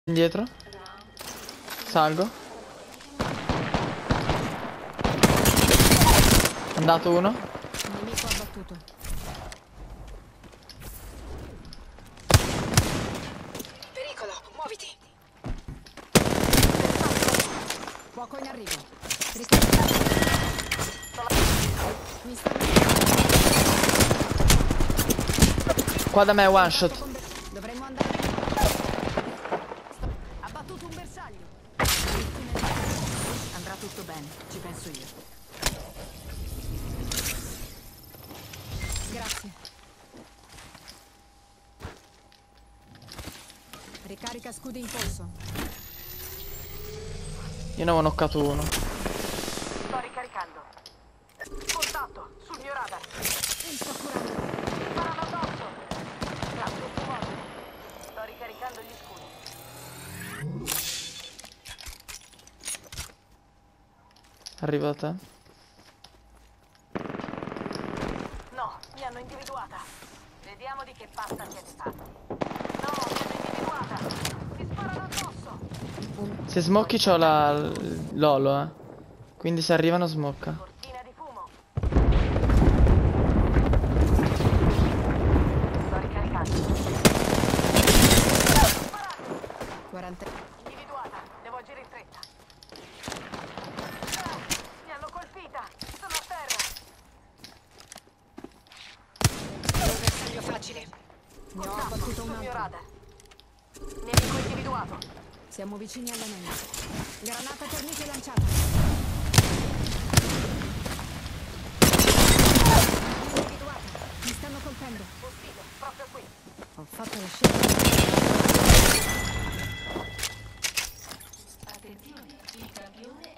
Indietro. Salgo. Andato uno. Nemico abbattuto. Pericolo, muoviti. Fuoco in arrivo. Mi sta... Qua da me one shot. Dovremmo andare. Abbattuto un bersaglio. Andrà tutto bene, ci penso io. Grazie. Ricarica scudi in polso. Io ne avevo knoccato uno. Sto ricaricando. Contatto sul mio radar. Mi sto curando. Sparano addosso. Cambio di modo. Sto ricaricando gli scudi. Arrivo da te. No, mi hanno individuata. Vediamo di che pasta siete stati. No, mi hanno individuata. Mi sparano addosso. Se smocchi c'ho la Lolo, Quindi se arrivano smocca. Cortina di fumo. Sto ricaricando. 40. Individuata. Devo agire in fretta. Mi hanno colpita. Sono a terra. Un bersaglio facile. Ne ho abbattuto Sul un mio altro. radar. Nemico individuato. Siamo vicini all'anello. Granata termiche lanciata. Individuata. Mi stanno colpendo. Ustido, proprio qui. Ho fatto la scelta. Attenzione, il campione